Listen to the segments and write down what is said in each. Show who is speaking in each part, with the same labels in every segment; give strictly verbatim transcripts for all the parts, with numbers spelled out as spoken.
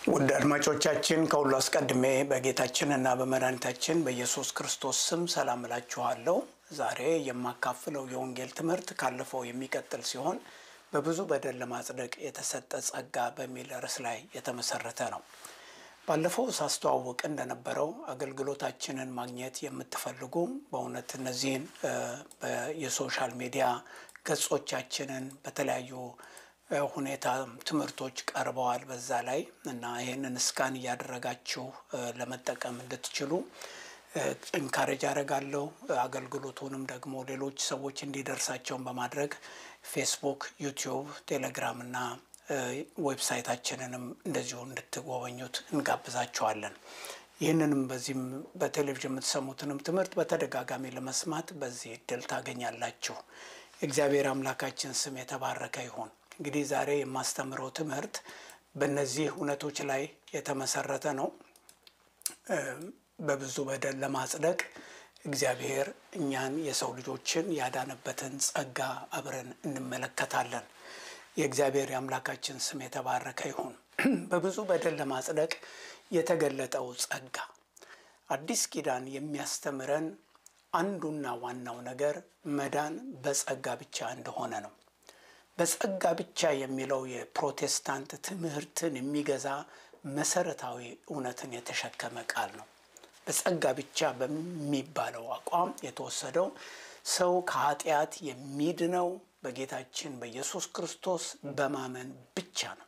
Speaker 1: ውድ አድማጮቻችን ከሁሉ አስቀድሜ በጌታችንና በመድኃኒታችን በኢየሱስ ክርስቶስ ስም ሰላም እላችኋለሁ። ዛሬ የማካፍለው የወንጌል ትምህርት ካለፈው የሚቀጥል ሲሆን በብዙ በደል ለማጽደቅ የተሰጠ ጸጋ በሚል ርዕስ ላይ የተመሰረተ ነው። ባለፈው ሳስተዋውቅ እንደነበረው አገልግሎታችንን ማግኘት የምትፈልጉ በእውነት እነዚህን የሶሻል ሚዲያ ገጾቻችንን በተለያዩ ሁኔታ ትምህርቶች ቀርበዋል በዛ ላይ እና ይሄንን ስካን ያደረጋችሁ ለመጠቀም እንድትችሉ ኢንካሬጅ አደርጋለሁ። አገልግሎቱንም ደግሞ ሌሎች ሰዎች እንዲደርሳቸው በማድረግ ፌስቡክ፣ ዩቲዩብ፣ ቴሌግራም እና ዌብሳይታችንንም እንደዚሁ እንድትጎበኙት እንጋብዛችኋለን። ይህንንም በዚህም በቴሌቪዥን የምትሰሙትንም ትምህርት በተደጋጋሚ ለመስማት በዚህ እድል ታገኛላችሁ። እግዚአብሔር አምላካችን ስም የተባረከ ይሁን። እንግዲህ ዛሬ የማስተምረው ትምህርት በእነዚህ እውነቶች ላይ የተመሰረተ ነው። በብዙ በደል ለማጽደቅ እግዚአብሔር እኛን የሰው ልጆችን ያዳነበትን ጸጋ አብረን እንመለከታለን። የእግዚአብሔር የአምላካችን ስም የተባረከ ይሁን። በብዙ በደል ለማጽደቅ የተገለጠው ጸጋ አዲስ ኪዳን የሚያስተምረን አንዱና ዋናው ነገር መዳን በጸጋ ብቻ እንደሆነ ነው። በጸጋ ብቻ የሚለው የፕሮቴስታንት ትምህርትን የሚገዛ መሰረታዊ እውነትን የተሸከመ ቃል ነው። በጸጋ ብቻ በሚባለው አቋም የተወሰደው ሰው ከኃጢአት የሚድነው በጌታችን በኢየሱስ ክርስቶስ በማመን ብቻ ነው።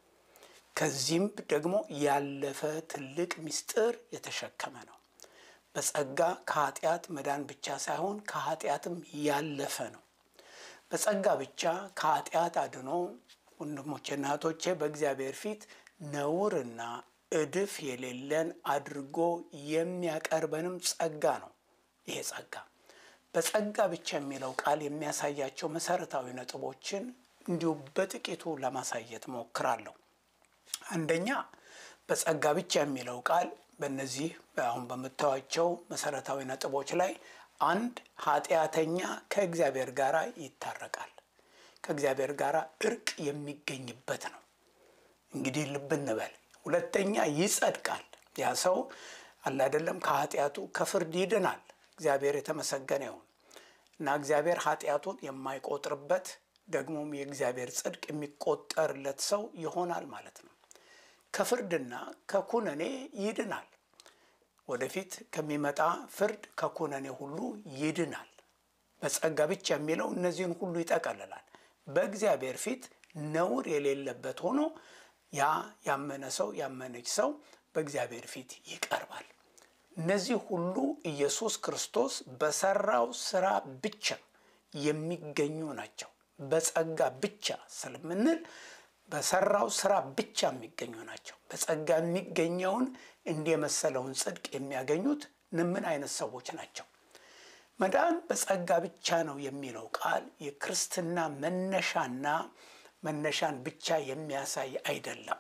Speaker 1: ከዚህም ደግሞ ያለፈ ትልቅ ምስጢር የተሸከመ ነው። በጸጋ ከኃጢአት መዳን ብቻ ሳይሆን ከኃጢአትም ያለፈ ነው። በጸጋ ብቻ ከኃጢአት አድኖ ወንድሞቼና እህቶቼ በእግዚአብሔር ፊት ነውርና እድፍ የሌለን አድርጎ የሚያቀርበንም ጸጋ ነው። ይሄ ጸጋ በጸጋ ብቻ የሚለው ቃል የሚያሳያቸው መሰረታዊ ነጥቦችን እንዲሁ በጥቂቱ ለማሳየት ሞክራለሁ። አንደኛ በጸጋ ብቻ የሚለው ቃል በእነዚህ አሁን በመታወቂያቸው መሰረታዊ ነጥቦች ላይ አንድ ኃጢአተኛ ከእግዚአብሔር ጋር ይታረቃል። ከእግዚአብሔር ጋር እርቅ የሚገኝበት ነው። እንግዲህ ልብ እንበል። ሁለተኛ ይጸድቃል። ያ ሰው አለ አይደለም ከኃጢአቱ ከፍርድ ይድናል። እግዚአብሔር የተመሰገነ ይሁን እና እግዚአብሔር ኃጢአቱን የማይቆጥርበት ደግሞም የእግዚአብሔር ጽድቅ የሚቆጠርለት ሰው ይሆናል ማለት ነው። ከፍርድና ከኩነኔ ይድናል። ወደፊት ከሚመጣ ፍርድ ከኩነኔ ሁሉ ይድናል። በጸጋ ብቻ የሚለው እነዚህን ሁሉ ይጠቀልላል። በእግዚአብሔር ፊት ነውር የሌለበት ሆኖ ያ ያመነ ሰው ያመነች ሰው በእግዚአብሔር ፊት ይቀርባል። እነዚህ ሁሉ ኢየሱስ ክርስቶስ በሰራው ስራ ብቻ የሚገኙ ናቸው። በጸጋ ብቻ ስለምንል በሰራው ስራ ብቻ የሚገኙ ናቸው። በጸጋ የሚገኘውን እንደመሰለውን ጽድቅ የሚያገኙት ምን አይነት ሰዎች ናቸው? መዳን በጸጋ ብቻ ነው የሚለው ቃል የክርስትና መነሻና መነሻን ብቻ የሚያሳይ አይደለም።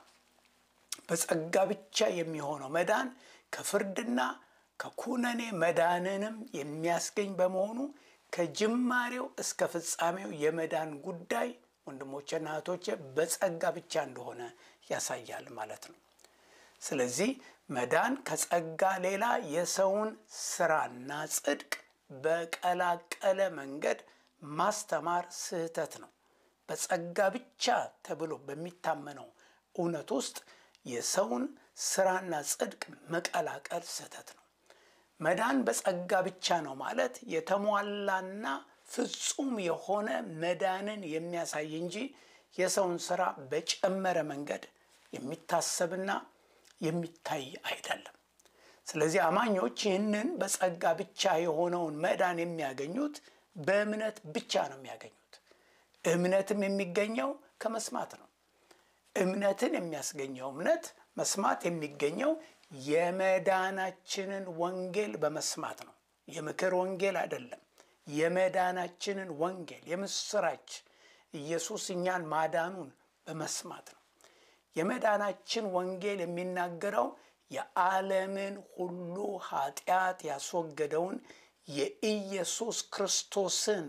Speaker 1: በጸጋ ብቻ የሚሆነው መዳን ከፍርድና ከኩነኔ መዳንንም የሚያስገኝ በመሆኑ ከጅማሬው እስከ ፍጻሜው የመዳን ጉዳይ ወንድሞቼና እህቶቼ በጸጋ ብቻ እንደሆነ ያሳያል ማለት ነው። ስለዚህ መዳን ከጸጋ ሌላ የሰውን ስራና ጽድቅ በቀላቀለ መንገድ ማስተማር ስህተት ነው። በጸጋ ብቻ ተብሎ በሚታመነው እውነት ውስጥ የሰውን ስራና ጽድቅ መቀላቀል ስህተት ነው። መዳን በጸጋ ብቻ ነው ማለት የተሟላና ፍጹም የሆነ መዳንን የሚያሳይ እንጂ የሰውን ስራ በጨመረ መንገድ የሚታሰብና የሚታይ አይደለም። ስለዚህ አማኞች ይህንን በጸጋ ብቻ የሆነውን መዳን የሚያገኙት በእምነት ብቻ ነው የሚያገኙት። እምነትም የሚገኘው ከመስማት ነው። እምነትን የሚያስገኘው እምነት መስማት የሚገኘው የመዳናችንን ወንጌል በመስማት ነው። የምክር ወንጌል አይደለም። የመዳናችንን ወንጌል የምስራች ኢየሱስ እኛን ማዳኑን በመስማት ነው። የመዳናችን ወንጌል የሚናገረው የዓለምን ሁሉ ኃጢአት ያስወገደውን የኢየሱስ ክርስቶስን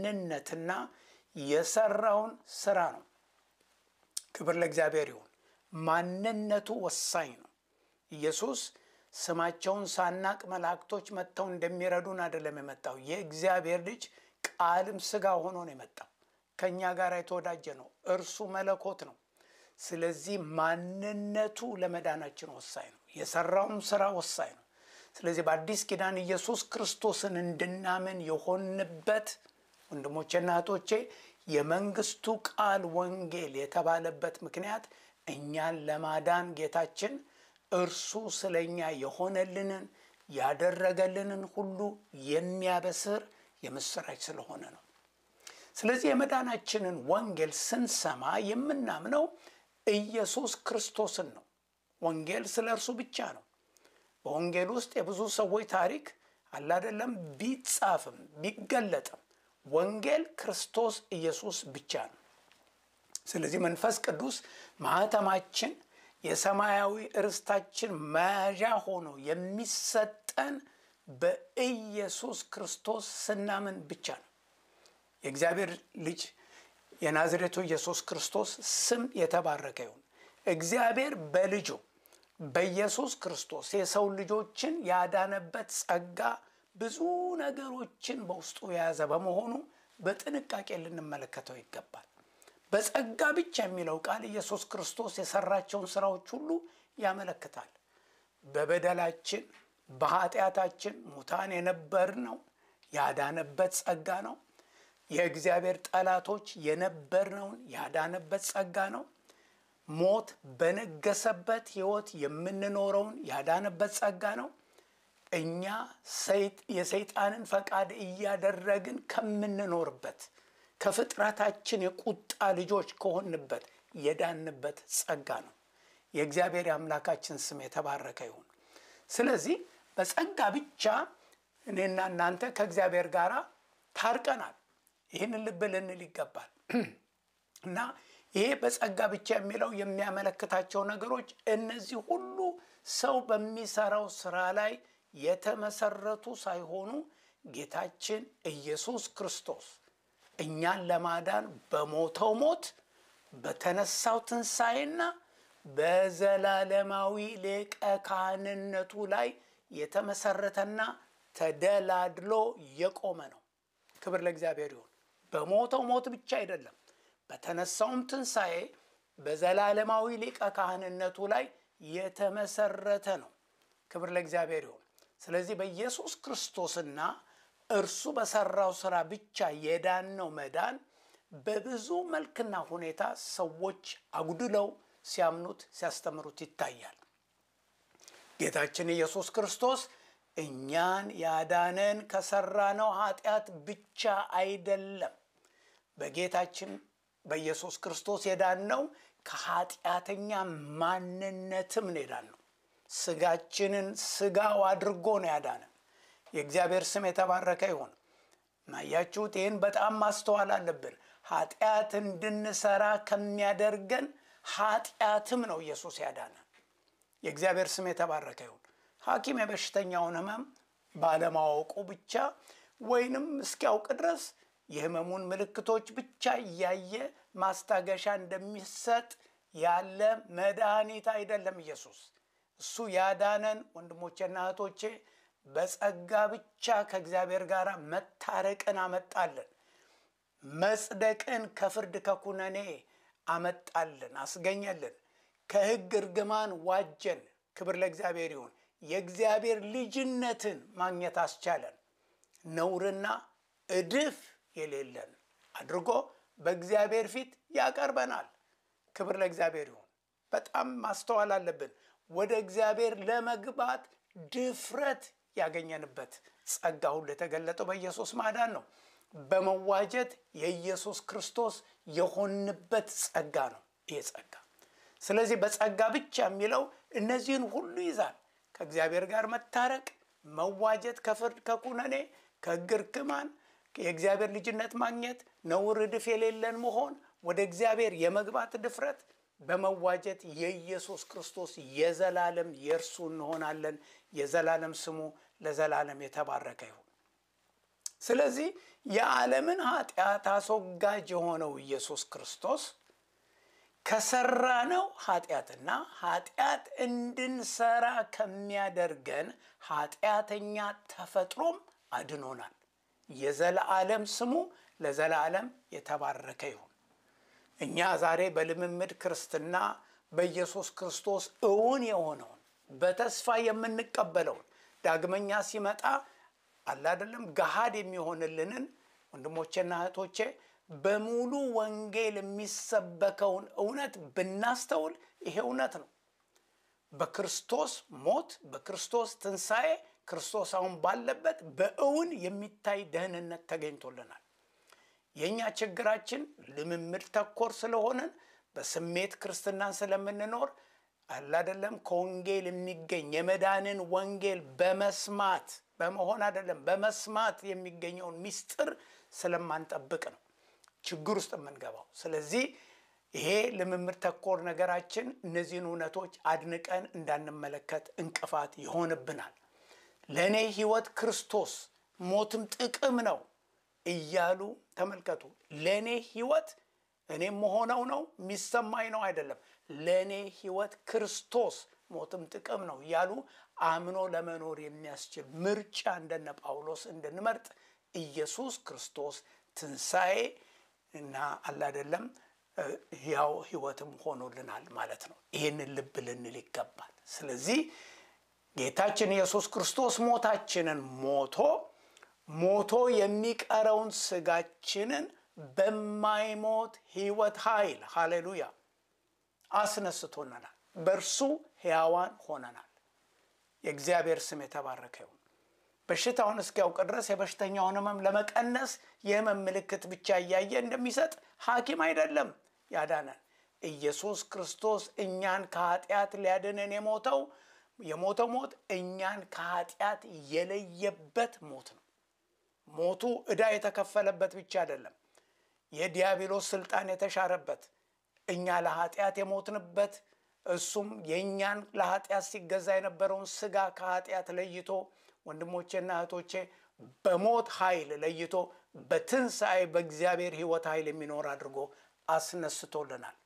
Speaker 1: ማንነትና የሰራውን ስራ ነው። ክብር ለእግዚአብሔር ይሁን። ማንነቱ ወሳኝ ነው። ኢየሱስ ስማቸውን ሳናቅ መላእክቶች መጥተው እንደሚረዱን አይደለም የመጣው። የእግዚአብሔር ልጅ ቃልም ሥጋ ሆኖ ነው የመጣው። ከኛ ጋር የተወዳጀ ነው። እርሱ መለኮት ነው። ስለዚህ ማንነቱ ለመዳናችን ወሳኝ ነው። የሰራውም ሥራ ወሳኝ ነው። ስለዚህ በአዲስ ኪዳን ኢየሱስ ክርስቶስን እንድናምን የሆንበት ወንድሞቼና እህቶቼ የመንግስቱ ቃል ወንጌል የተባለበት ምክንያት እኛን ለማዳን ጌታችን እርሱ ስለኛ የሆነልንን ያደረገልንን ሁሉ የሚያበስር የምስራች ስለሆነ ነው። ስለዚህ የመዳናችንን ወንጌል ስንሰማ የምናምነው ኢየሱስ ክርስቶስን ነው። ወንጌል ስለ እርሱ ብቻ ነው። በወንጌል ውስጥ የብዙ ሰዎች ታሪክ አለ አይደለም፣ ቢጻፍም ቢገለጥም ወንጌል ክርስቶስ ኢየሱስ ብቻ ነው። ስለዚህ መንፈስ ቅዱስ ማህተማችን የሰማያዊ ርስታችን መያዣ ሆኖ የሚሰጠን በኢየሱስ ክርስቶስ ስናምን ብቻ ነው። የእግዚአብሔር ልጅ የናዝሬቱ ኢየሱስ ክርስቶስ ስም የተባረከ ይሁን። እግዚአብሔር በልጁ በኢየሱስ ክርስቶስ የሰው ልጆችን ያዳነበት ጸጋ ብዙ ነገሮችን በውስጡ የያዘ በመሆኑ በጥንቃቄ ልንመለከተው ይገባል። በጸጋ ብቻ የሚለው ቃል ኢየሱስ ክርስቶስ የሰራቸውን ስራዎች ሁሉ ያመለክታል። በበደላችን በኃጢአታችን ሙታን የነበርነው ያዳነበት ጸጋ ነው። የእግዚአብሔር ጠላቶች የነበርነውን ያዳነበት ጸጋ ነው። ሞት በነገሰበት ሕይወት የምንኖረውን ያዳነበት ጸጋ ነው። እኛ የሰይጣንን ፈቃድ እያደረግን ከምንኖርበት ከፍጥረታችን የቁጣ ልጆች ከሆንበት የዳንበት ጸጋ ነው። የእግዚአብሔር አምላካችን ስም የተባረከ ይሁን። ስለዚህ በጸጋ ብቻ እኔና እናንተ ከእግዚአብሔር ጋር ታርቀናል። ይህንን ልብ ልንል ይገባል። እና ይሄ በጸጋ ብቻ የሚለው የሚያመለክታቸው ነገሮች እነዚህ ሁሉ ሰው በሚሰራው ስራ ላይ የተመሰረቱ ሳይሆኑ ጌታችን ኢየሱስ ክርስቶስ እኛን ለማዳን በሞተው ሞት በተነሳው ትንሣኤና በዘላለማዊ ሊቀ ካህንነቱ ላይ የተመሰረተና ተደላድሎ የቆመ ነው። ክብር ለእግዚአብሔር ይሁን። በሞተው ሞት ብቻ አይደለም፣ በተነሳውም ትንሣኤ በዘላለማዊ ሊቀ ካህንነቱ ላይ የተመሰረተ ነው። ክብር ለእግዚአብሔር ይሁን። ስለዚህ በኢየሱስ ክርስቶስና እርሱ በሰራው ስራ ብቻ የዳነው መዳን በብዙ መልክና ሁኔታ ሰዎች አጉድለው ሲያምኑት ሲያስተምሩት ይታያል። ጌታችን ኢየሱስ ክርስቶስ እኛን ያዳነን ከሰራነው ኃጢአት ብቻ አይደለም። በጌታችን በኢየሱስ ክርስቶስ የዳነው ከኃጢአተኛ ማንነትም ነው የዳነው። ስጋችንን ስጋው አድርጎ ነው ያዳነን። የእግዚአብሔር ስም የተባረከ ይሁን። ማያችሁት፣ ይህን በጣም ማስተዋል አለብን። ኃጢአት እንድንሰራ ከሚያደርገን ኃጢአትም ነው ኢየሱስ ያዳነን። የእግዚአብሔር ስም የተባረከ ይሁን። ሐኪም የበሽተኛውን ህመም ባለማወቁ ብቻ ወይንም እስኪያውቅ ድረስ የህመሙን ምልክቶች ብቻ እያየ ማስታገሻ እንደሚሰጥ ያለ መድኃኒት አይደለም ኢየሱስ። እሱ ያዳነን ወንድሞቼና እህቶቼ በጸጋ ብቻ ከእግዚአብሔር ጋር መታረቅን አመጣልን። መጽደቅን ከፍርድ ከኩነኔ አመጣልን፣ አስገኘልን። ከሕግ እርግማን ዋጀን። ክብር ለእግዚአብሔር ይሁን። የእግዚአብሔር ልጅነትን ማግኘት አስቻለን። ነውርና እድፍ የሌለን አድርጎ በእግዚአብሔር ፊት ያቀርበናል። ክብር ለእግዚአብሔር ይሁን። በጣም ማስተዋል አለብን። ወደ እግዚአብሔር ለመግባት ድፍረት ያገኘንበት ጸጋ ሁሉ የተገለጠው በኢየሱስ ማዳን ነው። በመዋጀት የኢየሱስ ክርስቶስ የሆንበት ጸጋ ነው ይሄ ጸጋ። ስለዚህ በጸጋ ብቻ የሚለው እነዚህን ሁሉ ይዛል። ከእግዚአብሔር ጋር መታረቅ፣ መዋጀት፣ ከፍርድ ከኩነኔ፣ ከሕግ እርግማን፣ የእግዚአብሔር ልጅነት ማግኘት፣ ነውር እድፍ የሌለን መሆን፣ ወደ እግዚአብሔር የመግባት ድፍረት፣ በመዋጀት የኢየሱስ ክርስቶስ የዘላለም የእርሱ እንሆናለን። የዘላለም ስሙ ለዘላለም የተባረከ ይሁን። ስለዚህ የዓለምን ኃጢአት አስወጋጅ የሆነው ኢየሱስ ክርስቶስ ከሰራነው ኃጢአትና ኃጢአት እንድንሰራ ከሚያደርገን ኃጢአተኛ ተፈጥሮም አድኖናል። የዘላለም ስሙ ለዘላለም የተባረከ ይሁን። እኛ ዛሬ በልምምድ ክርስትና በኢየሱስ ክርስቶስ እውን የሆነውን በተስፋ የምንቀበለውን ዳግመኛ ሲመጣ አለ አይደለም ገሃድ የሚሆንልንን ወንድሞቼና እህቶቼ በሙሉ ወንጌል የሚሰበከውን እውነት ብናስተውል ይሄ እውነት ነው። በክርስቶስ ሞት በክርስቶስ ትንሣኤ ክርስቶስ አሁን ባለበት በእውን የሚታይ ደህንነት ተገኝቶልናል። የኛ ችግራችን ልምምድ ተኮር ስለሆነን በስሜት ክርስትናን ስለምንኖር አለ አይደለም ከወንጌል የሚገኝ የመዳንን ወንጌል በመስማት በመሆን አይደለም በመስማት የሚገኘውን ምስጢር ስለማንጠብቅ ነው ችግር ውስጥ የምንገባው። ስለዚህ ይሄ ልምምድ ተኮር ነገራችን እነዚህን እውነቶች አድንቀን እንዳንመለከት እንቅፋት ይሆንብናል። ለእኔ ሕይወት ክርስቶስ ሞትም ጥቅም ነው እያሉ ተመልከቱ። ለእኔ ሕይወት እኔም መሆነው ነው የሚሰማኝ ነው አይደለም። ለእኔ ሕይወት ክርስቶስ ሞትም ጥቅም ነው እያሉ አምኖ ለመኖር የሚያስችል ምርጫ እንደነ ጳውሎስ እንድንመርጥ ኢየሱስ ክርስቶስ ትንሣኤ እና አለ አይደለም ያው ሕይወትም ሆኖልናል ማለት ነው። ይሄንን ልብ ልንል ይገባል። ስለዚህ ጌታችን ኢየሱስ ክርስቶስ ሞታችንን ሞቶ ሞቶ የሚቀረውን ስጋችንን በማይሞት ሕይወት ኃይል ሃሌሉያ አስነስቶናል። በእርሱ ሕያዋን ሆነናል። የእግዚአብሔር ስም የተባረከ ይሁን። በሽታውን እስኪያውቅ ድረስ የበሽተኛውን ህመም ለመቀነስ የህመም ምልክት ብቻ እያየ እንደሚሰጥ ሐኪም አይደለም ያዳነን። ኢየሱስ ክርስቶስ እኛን ከኃጢአት ሊያድነን የሞተው የሞተው ሞት እኛን ከኃጢአት የለየበት ሞት ነው። ሞቱ ዕዳ የተከፈለበት ብቻ አይደለም፣ የዲያብሎስ ስልጣን የተሻረበት እኛ ለኃጢአት የሞትንበት እሱም የእኛን ለኃጢአት ሲገዛ የነበረውን ስጋ ከኃጢአት ለይቶ ወንድሞቼና እህቶቼ በሞት ኃይል ለይቶ በትንሣኤ በእግዚአብሔር ሕይወት ኃይል የሚኖር አድርጎ አስነስቶልናል።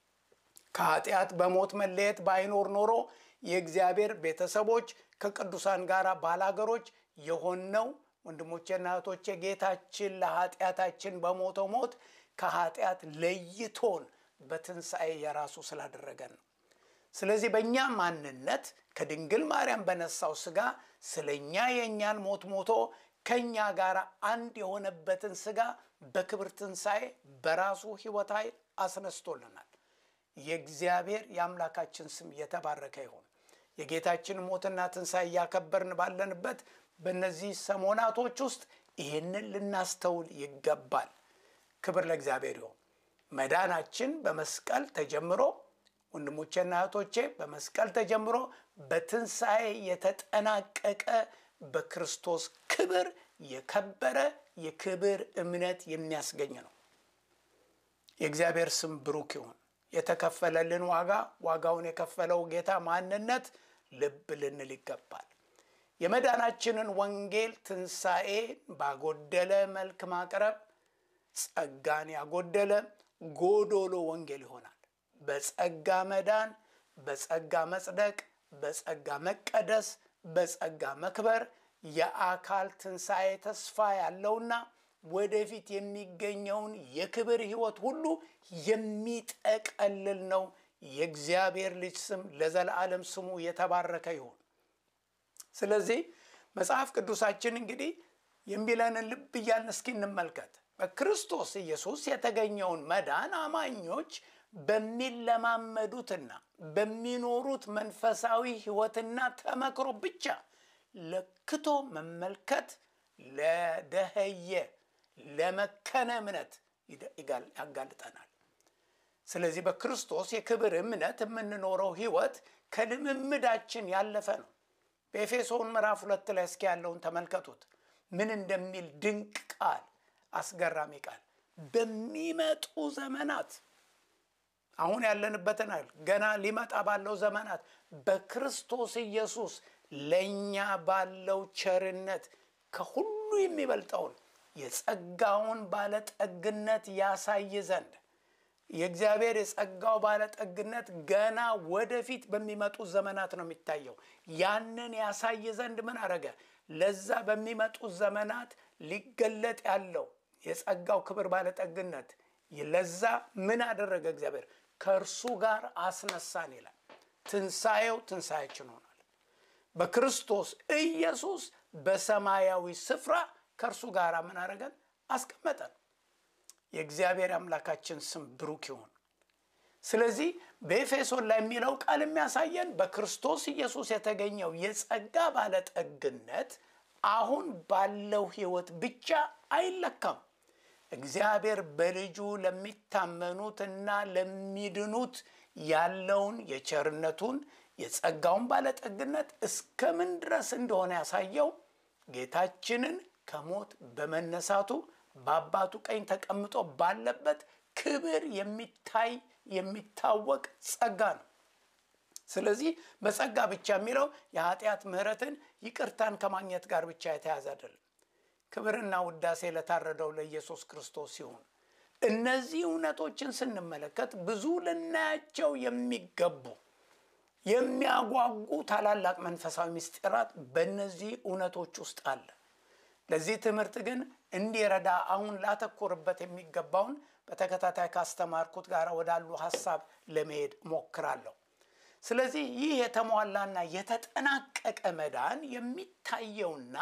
Speaker 1: ከኃጢአት በሞት መለየት ባይኖር ኖሮ የእግዚአብሔር ቤተሰቦች ከቅዱሳን ጋር ባላገሮች የሆነው ወንድሞቼና እህቶቼ ጌታችን ለኃጢአታችን በሞተው ሞት ከኃጢአት ለይቶን በትንሣኤ የራሱ ስላደረገን ነው። ስለዚህ በእኛ ማንነት ከድንግል ማርያም በነሳው ስጋ ስለኛ የእኛን ሞት ሞቶ ከኛ ጋር አንድ የሆነበትን ስጋ በክብር ትንሣኤ በራሱ ሕይወት ኃይል አስነስቶልናል። የእግዚአብሔር የአምላካችን ስም የተባረከ ይሁን። የጌታችን ሞትና ትንሣኤ ያከበርን ባለንበት በእነዚህ ሰሞናቶች ውስጥ ይህንን ልናስተውል ይገባል። ክብር ለእግዚአብሔር ይሁን። መዳናችን በመስቀል ተጀምሮ ወንድሞቼና እህቶቼ በመስቀል ተጀምሮ በትንሣኤ የተጠናቀቀ በክርስቶስ ክብር የከበረ የክብር እምነት የሚያስገኝ ነው። የእግዚአብሔር ስም ብሩክ ይሁን። የተከፈለልን ዋጋ ዋጋውን የከፈለው ጌታ ማንነት ልብ ልንል ይገባል። የመዳናችንን ወንጌል ትንሣኤ ባጎደለ መልክ ማቅረብ ጸጋን ያጎደለ ጎዶሎ ወንጌል ይሆናል። በጸጋ መዳን፣ በጸጋ መጽደቅ፣ በጸጋ መቀደስ፣ በጸጋ መክበር የአካል ትንሣኤ ተስፋ ያለውና ወደፊት የሚገኘውን የክብር ሕይወት ሁሉ የሚጠቀልል ነው። የእግዚአብሔር ልጅ ስም ለዘላለም ስሙ የተባረከ ይሁን። ስለዚህ መጽሐፍ ቅዱሳችን እንግዲህ የሚለንን ልብ እያልን እስኪ እንመልከት። በክርስቶስ ኢየሱስ የተገኘውን መዳን አማኞች በሚለማመዱትና በሚኖሩት መንፈሳዊ ሕይወትና ተመክሮ ብቻ ለክቶ መመልከት ለደህየ ለመከነ እምነት ያጋልጠናል። ስለዚህ በክርስቶስ የክብር እምነት የምንኖረው ሕይወት ከልምምዳችን ያለፈ ነው። በኤፌሶን ምዕራፍ ሁለት ላይ እስኪ ያለውን ተመልከቱት። ምን እንደሚል ድንቅ ቃል፣ አስገራሚ ቃል። በሚመጡ ዘመናት አሁን ያለንበትን አይደል ገና ሊመጣ ባለው ዘመናት በክርስቶስ ኢየሱስ ለኛ ባለው ቸርነት ከሁሉ የሚበልጠውን የጸጋውን ባለጠግነት ያሳይ ዘንድ የእግዚአብሔር የጸጋው ባለጠግነት ገና ወደፊት በሚመጡ ዘመናት ነው የሚታየው። ያንን ያሳይ ዘንድ ምን አረገ? ለዛ በሚመጡ ዘመናት ሊገለጥ ያለው የጸጋው ክብር ባለጠግነት ለዛ ምን አደረገ? እግዚአብሔር ከእርሱ ጋር አስነሳን ይላል። ትንሣኤው ትንሣኤችን ሆኗል። በክርስቶስ ኢየሱስ በሰማያዊ ስፍራ ከእርሱ ጋር ምን አረገን? አስቀመጠን። የእግዚአብሔር አምላካችን ስም ብሩክ ይሁን። ስለዚህ በኤፌሶን ላይ የሚለው ቃል የሚያሳየን በክርስቶስ ኢየሱስ የተገኘው የጸጋ ባለጠግነት አሁን ባለው ሕይወት ብቻ አይለካም። እግዚአብሔር በልጁ ለሚታመኑትና ለሚድኑት ያለውን የቸርነቱን የጸጋውን ባለጠግነት እስከምን ድረስ እንደሆነ ያሳየው ጌታችንን ከሞት በመነሳቱ በአባቱ ቀኝ ተቀምጦ ባለበት ክብር የሚታይ የሚታወቅ ጸጋ ነው። ስለዚህ በጸጋ ብቻ የሚለው የኃጢአት ምሕረትን ይቅርታን ከማግኘት ጋር ብቻ የተያዘ አይደለም። ክብርና ውዳሴ ለታረደው ለኢየሱስ ክርስቶስ ሲሆን እነዚህ እውነቶችን ስንመለከት ብዙ ልናያቸው የሚገቡ የሚያጓጉ ታላላቅ መንፈሳዊ ምስጢራት በእነዚህ እውነቶች ውስጥ አለ። ለዚህ ትምህርት ግን እንዲረዳ አሁን ላተኮርበት የሚገባውን በተከታታይ ካስተማርኩት ጋር ወዳሉ ሐሳብ ለመሄድ ሞክራለሁ። ስለዚህ ይህ የተሟላና የተጠናቀቀ መዳን የሚታየውና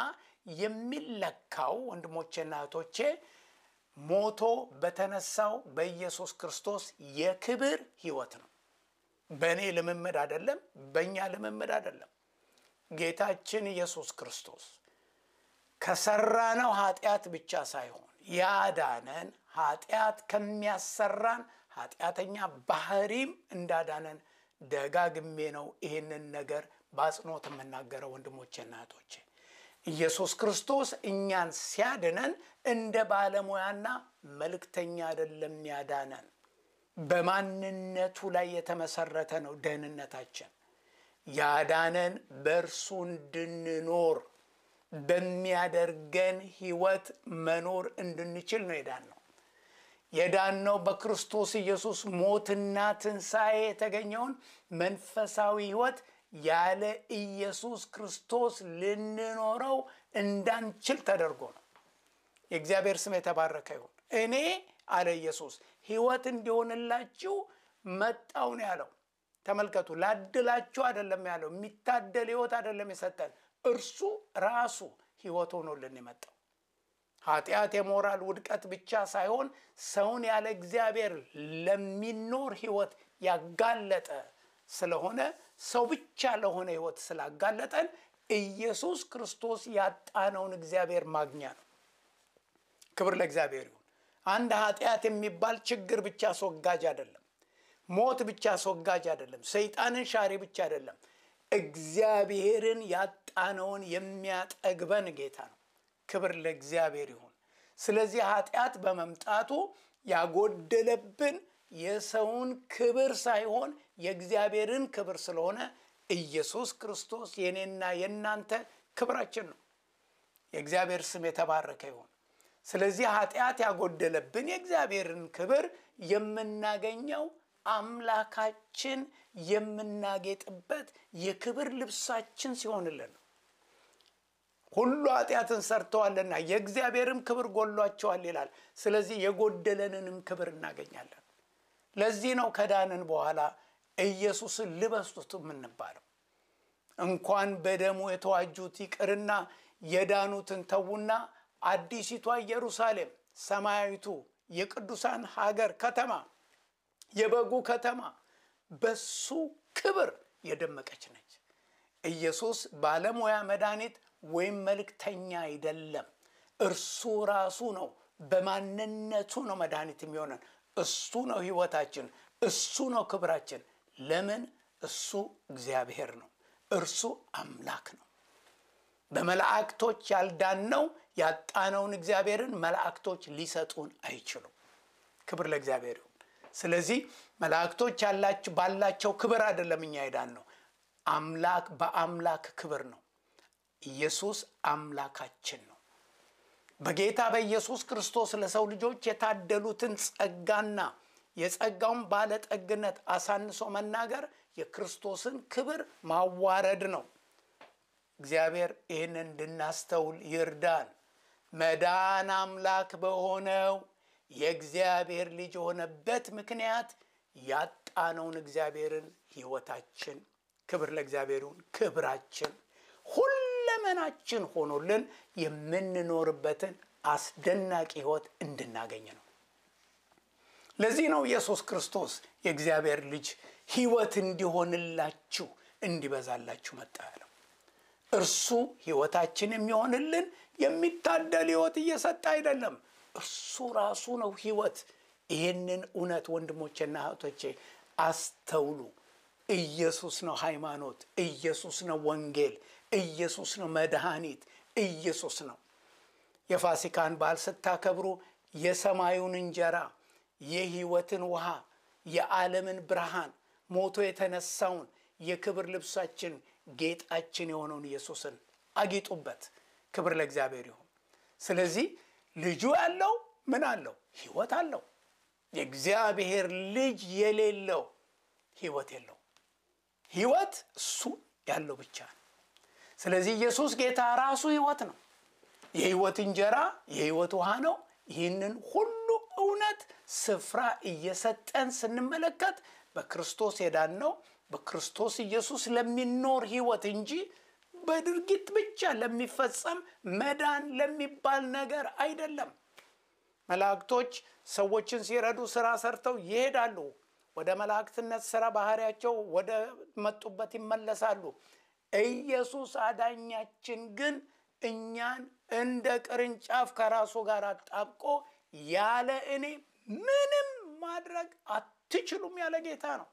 Speaker 1: የሚለካው ወንድሞቼና እህቶቼ ሞቶ በተነሳው በኢየሱስ ክርስቶስ የክብር ሕይወት ነው። በእኔ ልምምድ አይደለም፣ በእኛ ልምምድ አይደለም። ጌታችን ኢየሱስ ክርስቶስ ከሰራነው ኃጢአት ብቻ ሳይሆን ያዳነን ኃጢአት ከሚያሰራን ኃጢአተኛ ባህሪም እንዳዳነን ደጋግሜ ነው ይህንን ነገር በአጽንኦት የምናገረው ወንድሞቼና እህቶቼ። ኢየሱስ ክርስቶስ እኛን ሲያድነን እንደ ባለሙያና መልእክተኛ አይደለም ያዳነን። በማንነቱ ላይ የተመሰረተ ነው ደህንነታችን። ያዳነን በእርሱ እንድንኖር በሚያደርገን ሕይወት መኖር እንድንችል ነው የዳነው። የዳነው በክርስቶስ ኢየሱስ ሞትና ትንሣኤ የተገኘውን መንፈሳዊ ሕይወት ያለ ኢየሱስ ክርስቶስ ልንኖረው እንዳንችል ተደርጎ ነው። የእግዚአብሔር ስም የተባረከ ይሁን። እኔ አለ ኢየሱስ ሕይወት እንዲሆንላችሁ መጣሁ ነው ያለው። ተመልከቱ፣ ላድላችሁ አይደለም ያለው፣ የሚታደል ሕይወት አይደለም የሰጠን፣ እርሱ ራሱ ሕይወት ሆኖልን የመጣው። ኃጢአት የሞራል ውድቀት ብቻ ሳይሆን ሰውን ያለ እግዚአብሔር ለሚኖር ሕይወት ያጋለጠ ስለሆነ ሰው ብቻ ለሆነ ሕይወት ስላጋለጠን ኢየሱስ ክርስቶስ ያጣነውን እግዚአብሔር ማግኛ ነው። ክብር ለእግዚአብሔር ይሁን። አንድ ኃጢአት የሚባል ችግር ብቻ አስወጋጅ አይደለም። ሞት ብቻ አስወጋጅ አይደለም። ሰይጣንን ሻሪ ብቻ አይደለም። እግዚአብሔርን ያጣነውን የሚያጠግበን ጌታ ነው። ክብር ለእግዚአብሔር ይሁን። ስለዚህ ኃጢአት በመምጣቱ ያጎደለብን የሰውን ክብር ሳይሆን የእግዚአብሔርን ክብር ስለሆነ ኢየሱስ ክርስቶስ የኔና የናንተ ክብራችን ነው። የእግዚአብሔር ስም የተባረከ ይሁን። ስለዚህ ኃጢአት ያጎደለብን የእግዚአብሔርን ክብር የምናገኘው አምላካችን የምናጌጥበት የክብር ልብሳችን ሲሆንልን ነው። ሁሉ ኃጢአትን ሰርተዋልና የእግዚአብሔርም ክብር ጎሏቸዋል ይላል። ስለዚህ የጎደለንንም ክብር እናገኛለን። ለዚህ ነው ከዳንን በኋላ ኢየሱስን ልበሱት የምንባለው። እንኳን በደሙ የተዋጁት ይቅርና የዳኑትን ተውና አዲሲቷ ኢየሩሳሌም ሰማያዊቱ የቅዱሳን ሀገር ከተማ የበጉ ከተማ በሱ ክብር የደመቀች ነች። ኢየሱስ ባለሙያ መድኃኒት ወይም መልእክተኛ አይደለም። እርሱ ራሱ ነው። በማንነቱ ነው መድኃኒት የሚሆነን። እሱ ነው ሕይወታችን፣ እሱ ነው ክብራችን። ለምን? እሱ እግዚአብሔር ነው። እርሱ አምላክ ነው። በመላእክቶች ያልዳነው ያጣነውን እግዚአብሔርን መላእክቶች ሊሰጡን አይችሉም። ክብር ለእግዚአብሔር ይሁን። ስለዚህ መላእክቶች ያላችሁ ባላቸው ክብር አይደለም እኛ የዳነው፣ አምላክ በአምላክ ክብር ነው። ኢየሱስ አምላካችን ነው። በጌታ በኢየሱስ ክርስቶስ ለሰው ልጆች የታደሉትን ጸጋና የጸጋውን ባለጠግነት አሳንሶ መናገር የክርስቶስን ክብር ማዋረድ ነው። እግዚአብሔር ይህንን እንድናስተውል ይርዳን። መዳን አምላክ በሆነው የእግዚአብሔር ልጅ የሆነበት ምክንያት ያጣነውን እግዚአብሔርን ሕይወታችን፣ ክብር ለእግዚአብሔር ይሁን፣ ክብራችን ሁለመናችን ሆኖልን የምንኖርበትን አስደናቂ ሕይወት እንድናገኝ ነው። ለዚህ ነው ኢየሱስ ክርስቶስ የእግዚአብሔር ልጅ ሕይወት እንዲሆንላችሁ እንዲበዛላችሁ መጣ ያለው። እርሱ ሕይወታችን የሚሆንልን የሚታደል ሕይወት እየሰጠ አይደለም፣ እርሱ ራሱ ነው ሕይወት። ይህንን እውነት ወንድሞቼና እህቶቼ አስተውሉ። ኢየሱስ ነው ሃይማኖት፣ ኢየሱስ ነው ወንጌል፣ ኢየሱስ ነው መድኃኒት፣ ኢየሱስ ነው። የፋሲካን በዓል ስታከብሩ የሰማዩን እንጀራ፣ የሕይወትን ውሃ፣ የዓለምን ብርሃን፣ ሞቶ የተነሳውን የክብር ልብሳችን ጌጣችን የሆነውን ኢየሱስን አጊጡበት። ክብር ለእግዚአብሔር ይሁን። ስለዚህ ልጁ ያለው ምን አለው? ሕይወት አለው። የእግዚአብሔር ልጅ የሌለው ሕይወት የለው። ሕይወት እሱ ያለው ብቻ ነው። ስለዚህ ኢየሱስ ጌታ ራሱ ሕይወት ነው። የሕይወት እንጀራ፣ የሕይወት ውሃ ነው። ይህንን ሁሉ እውነት ስፍራ እየሰጠን ስንመለከት በክርስቶስ የዳነው በክርስቶስ ኢየሱስ ለሚኖር ሕይወት እንጂ በድርጊት ብቻ ለሚፈጸም መዳን ለሚባል ነገር አይደለም። መላእክቶች ሰዎችን ሲረዱ ስራ ሰርተው ይሄዳሉ። ወደ መላእክትነት ስራ ባህሪያቸው ወደ መጡበት ይመለሳሉ። ኢየሱስ አዳኛችን ግን እኛን እንደ ቅርንጫፍ ከራሱ ጋር አጣብቆ ያለ እኔ ምንም ማድረግ አትችሉም ያለ ጌታ ነው።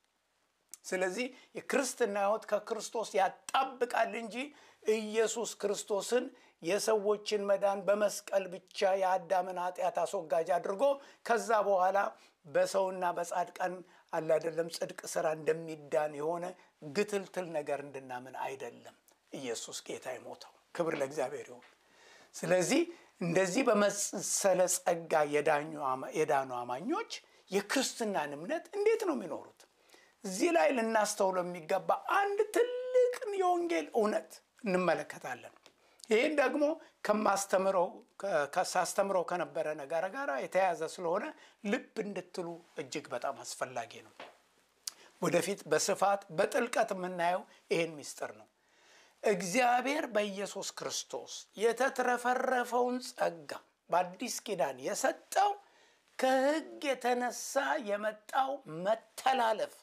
Speaker 1: ስለዚህ የክርስትና ሕይወት ከክርስቶስ ያጣብቃል እንጂ ኢየሱስ ክርስቶስን የሰዎችን መዳን በመስቀል ብቻ የአዳምን ኃጢአት አስወጋጅ አድርጎ ከዛ በኋላ በሰውና በጻድቃን አለ አይደለም ጽድቅ ስራ እንደሚዳን የሆነ ግትልትል ነገር እንድናምን አይደለም ኢየሱስ ጌታ የሞተው። ክብር ለእግዚአብሔር ይሁን። ስለዚህ እንደዚህ በመሰለ ጸጋ የዳኑ አማኞች የክርስትናን እምነት እንዴት ነው የሚኖሩት? እዚህ ላይ ልናስተውለው የሚገባ አንድ ትልቅ የወንጌል እውነት እንመለከታለን። ይህን ደግሞ ከማስተምረው ከሳስተምረው ከነበረ ነገር ጋር የተያያዘ ስለሆነ ልብ እንድትሉ እጅግ በጣም አስፈላጊ ነው። ወደፊት በስፋት በጥልቀት የምናየው ይህን ምስጢር ነው። እግዚአብሔር በኢየሱስ ክርስቶስ የተትረፈረፈውን ጸጋ በአዲስ ኪዳን የሰጠው ከሕግ የተነሳ የመጣው መተላለፍ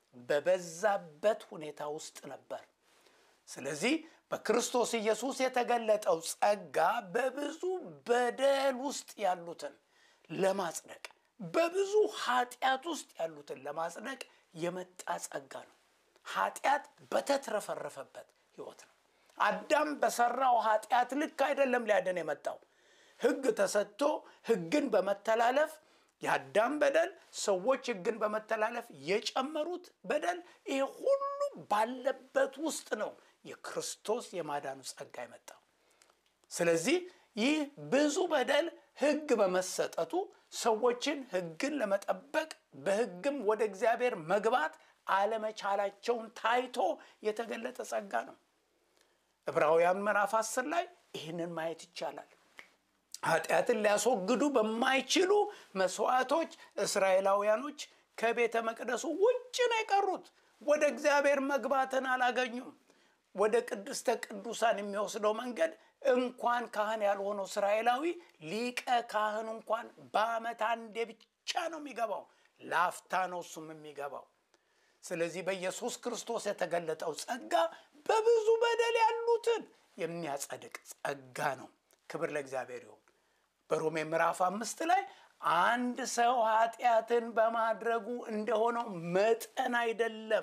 Speaker 1: በበዛበት ሁኔታ ውስጥ ነበር። ስለዚህ በክርስቶስ ኢየሱስ የተገለጠው ጸጋ በብዙ በደል ውስጥ ያሉትን ለማጽደቅ፣ በብዙ ኃጢአት ውስጥ ያሉትን ለማጽደቅ የመጣ ጸጋ ነው። ኃጢአት በተትረፈረፈበት ሕይወት ነው። አዳም በሰራው ኃጢአት ልክ አይደለም ሊያድን የመጣው። ሕግ ተሰጥቶ ሕግን በመተላለፍ የአዳም በደል፣ ሰዎች ሕግን በመተላለፍ የጨመሩት በደል፣ ይሄ ሁሉ ባለበት ውስጥ ነው የክርስቶስ የማዳኑ ጸጋ የመጣው። ስለዚህ ይህ ብዙ በደል ሕግ በመሰጠቱ ሰዎችን ሕግን ለመጠበቅ በሕግም ወደ እግዚአብሔር መግባት አለመቻላቸውን ታይቶ የተገለጠ ጸጋ ነው። ዕብራውያን ምዕራፍ አስር ላይ ይህንን ማየት ይቻላል። ኃጢአትን ሊያስወግዱ በማይችሉ መስዋዕቶች እስራኤላውያኖች ከቤተ መቅደሱ ውጭ ነው የቀሩት። ወደ እግዚአብሔር መግባትን አላገኙም። ወደ ቅድስተ ቅዱሳን የሚወስደው መንገድ እንኳን ካህን ያልሆነው እስራኤላዊ ሊቀ ካህን እንኳን በዓመት አንዴ ብቻ ነው የሚገባው። ላፍታ ነው እሱም የሚገባው። ስለዚህ በኢየሱስ ክርስቶስ የተገለጠው ጸጋ በብዙ በደል ያሉትን የሚያጸድቅ ጸጋ ነው። ክብር ለእግዚአብሔር ይሁን። በሮሜ ምዕራፍ አምስት ላይ አንድ ሰው ኃጢአትን በማድረጉ እንደሆነው መጠን አይደለም።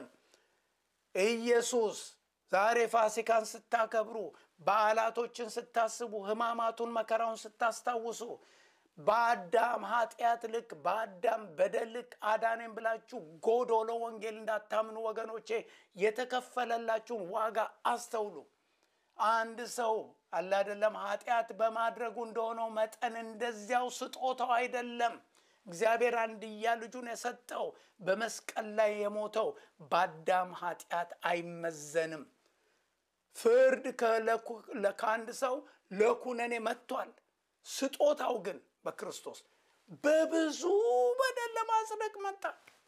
Speaker 1: ኢየሱስ ዛሬ ፋሲካን ስታከብሩ፣ በዓላቶችን ስታስቡ፣ ሕማማቱን መከራውን ስታስታውሱ በአዳም ኃጢአት ልክ በአዳም በደል ልክ አዳነን ብላችሁ ጎዶሎ ወንጌል እንዳታምኑ ወገኖቼ፣ የተከፈለላችሁን ዋጋ አስተውሉ። አንድ ሰው አለ አይደለም ኃጢአት በማድረጉ እንደሆነው መጠን እንደዚያው ስጦታው አይደለም። እግዚአብሔር አንድያ ልጁን የሰጠው በመስቀል ላይ የሞተው በአዳም ኃጢአት አይመዘንም። ፍርድ ከአንድ ሰው ለኩነኔ መጥቷል። ስጦታው ግን በክርስቶስ በብዙ በደል ለማጽደቅ መጣ።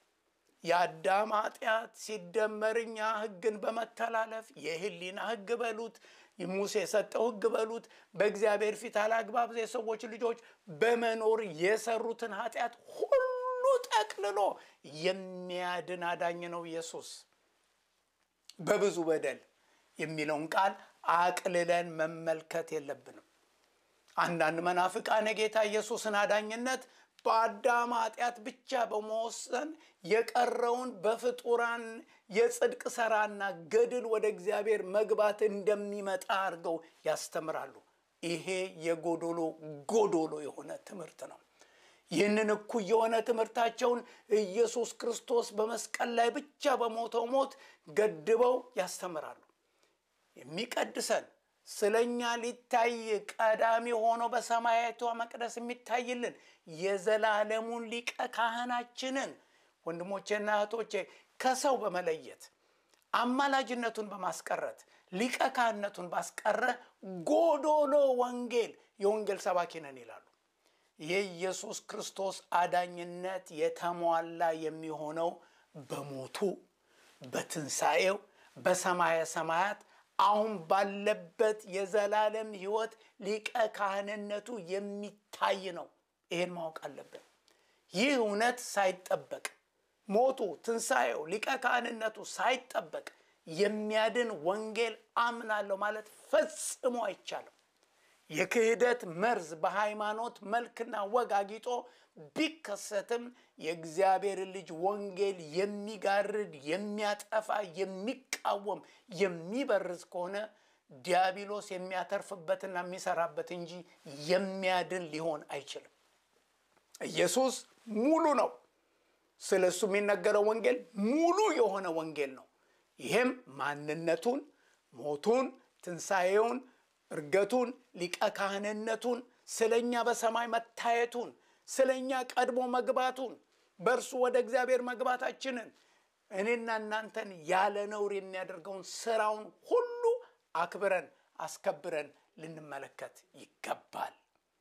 Speaker 1: የአዳም ኃጢአት ሲደመርኛ ሕግን በመተላለፍ የህሊና ሕግ በሉት ሙሴ የሰጠው ሕግ በሉት በእግዚአብሔር ፊት አላግባብ የሰዎች ልጆች በመኖር የሰሩትን ኃጢአት ሁሉ ጠቅልሎ የሚያድን አዳኝ ነው ኢየሱስ። በብዙ በደል የሚለውን ቃል አቅልለን መመልከት የለብንም። አንዳንድ መናፍቃን የጌታ ኢየሱስን አዳኝነት በአዳም ኃጢአት ብቻ በመወሰን የቀረውን በፍጡራን የጽድቅ ሥራና ገድል ወደ እግዚአብሔር መግባት እንደሚመጣ አድርገው ያስተምራሉ። ይሄ የጎዶሎ ጎዶሎ የሆነ ትምህርት ነው። ይህንን እኩይ የሆነ ትምህርታቸውን ኢየሱስ ክርስቶስ በመስቀል ላይ ብቻ በሞተው ሞት ገድበው ያስተምራሉ። የሚቀድሰን ስለኛ ሊታይ ቀዳሚ ሆኖ በሰማያዊቷ መቅደስ የሚታይልን የዘላለሙን ሊቀ ካህናችንን ወንድሞቼና እህቶቼ ከሰው በመለየት አማላጅነቱን በማስቀረት ሊቀ ካህነቱን ባስቀረ ጎዶሎ ወንጌል የወንጌል ሰባኪ ነን ይላሉ። የኢየሱስ ክርስቶስ አዳኝነት የተሟላ የሚሆነው በሞቱ በትንሣኤው በሰማየ ሰማያት አሁን ባለበት የዘላለም ሕይወት ሊቀ ካህንነቱ የሚታይ ነው። ይሄን ማወቅ አለብን። ይህ እውነት ሳይጠበቅ ሞቱ ትንሣኤው ሊቀ ካህንነቱ ሳይጠበቅ የሚያድን ወንጌል አምናለሁ ማለት ፈጽሞ አይቻልም። የክህደት መርዝ በሃይማኖት መልክና ወግ አጊጦ ቢከሰትም የእግዚአብሔር ልጅ ወንጌል የሚጋርድ የሚያጠፋ የሚቃወም የሚበርዝ ከሆነ ዲያብሎስ የሚያተርፍበትና የሚሰራበት እንጂ የሚያድን ሊሆን አይችልም። ኢየሱስ ሙሉ ነው። ስለሱ የሚነገረው ወንጌል ሙሉ የሆነ ወንጌል ነው። ይሄም ማንነቱን፣ ሞቱን፣ ትንሣኤውን፣ እርገቱን፣ ሊቀ ካህንነቱን፣ ስለኛ በሰማይ መታየቱን፣ ስለኛ ቀድሞ መግባቱን፣ በእርሱ ወደ እግዚአብሔር መግባታችንን እኔና እናንተን ያለ ነውር የሚያደርገውን ስራውን ሁሉ አክብረን አስከብረን ልንመለከት ይገባል።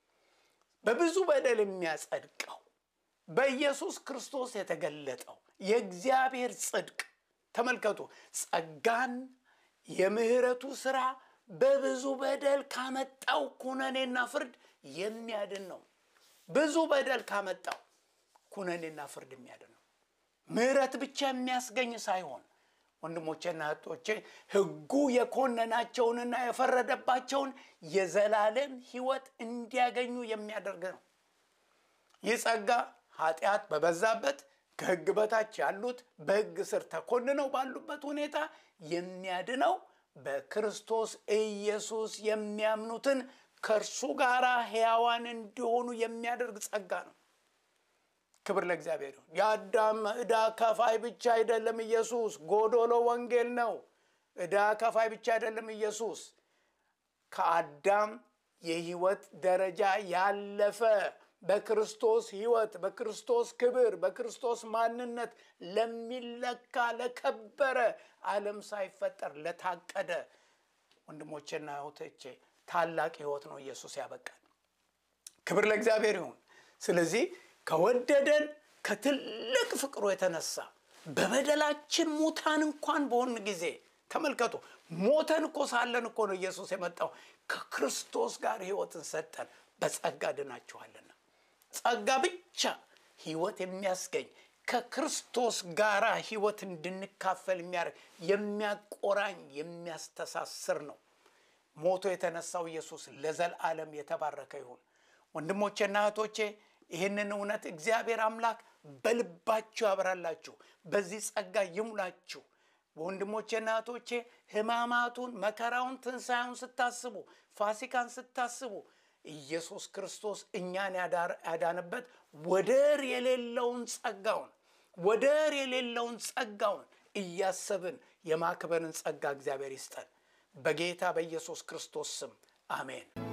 Speaker 1: በብዙ በደል የሚያጸድቀው በኢየሱስ ክርስቶስ የተገለጠው የእግዚአብሔር ጽድቅ ተመልከቱ። ጸጋን የምህረቱ ሥራ በብዙ በደል ካመጣው ኩነኔና ፍርድ የሚያድን ነው። ብዙ በደል ካመጣው ኩነኔና ፍርድ የሚያድን ነው። ምህረት ብቻ የሚያስገኝ ሳይሆን ወንድሞቼና እህቶቼ ሕጉ የኮነናቸውንና የፈረደባቸውን የዘላለም ሕይወት እንዲያገኙ የሚያደርግ ነው። ይህ ጸጋ ኃጢአት በበዛበት ከሕግ በታች ያሉት በሕግ ስር ተኮንነው ባሉበት ሁኔታ የሚያድነው በክርስቶስ ኢየሱስ የሚያምኑትን ከእርሱ ጋር ሕያዋን እንዲሆኑ የሚያደርግ ጸጋ ነው። ክብር ለእግዚአብሔር ይሁን። የአዳም ዕዳ ከፋይ ብቻ አይደለም ኢየሱስ። ጎዶሎ ወንጌል ነው። ዕዳ ከፋይ ብቻ አይደለም ኢየሱስ። ከአዳም የሕይወት ደረጃ ያለፈ በክርስቶስ ሕይወት፣ በክርስቶስ ክብር፣ በክርስቶስ ማንነት ለሚለካ ለከበረ ዓለም ሳይፈጠር ለታቀደ ወንድሞቼና እህቶቼ ታላቅ ሕይወት ነው ኢየሱስ ያበቃል። ክብር ለእግዚአብሔር ይሁን። ስለዚህ ከወደደን ከትልቅ ፍቅሩ የተነሳ በበደላችን ሙታን እንኳን በሆን ጊዜ ተመልከቱ፣ ሞተን እኮ ሳለን እኮ ነው ኢየሱስ የመጣው። ከክርስቶስ ጋር ሕይወትን ሰጠን። በጸጋ ድናችኋልና ጸጋ ብቻ ሕይወት የሚያስገኝ ከክርስቶስ ጋር ሕይወት እንድንካፈል የሚያደርግ የሚያቆራኝ የሚያስተሳስር ነው። ሞቶ የተነሳው ኢየሱስ ለዘላለም የተባረከ ይሁን። ወንድሞቼና እህቶቼ ይህንን እውነት እግዚአብሔር አምላክ በልባችሁ ያብራላችሁ፣ በዚህ ጸጋ ይሙላችሁ። ወንድሞቼና እህቶቼ ሕማማቱን፣ መከራውን፣ ትንሣኤውን ስታስቡ፣ ፋሲካን ስታስቡ ኢየሱስ ክርስቶስ እኛን ያዳነበት ወደር የሌለውን ጸጋውን ወደር የሌለውን ጸጋውን እያሰብን የማክበርን ጸጋ እግዚአብሔር ይስጠን። በጌታ በኢየሱስ ክርስቶስ ስም አሜን።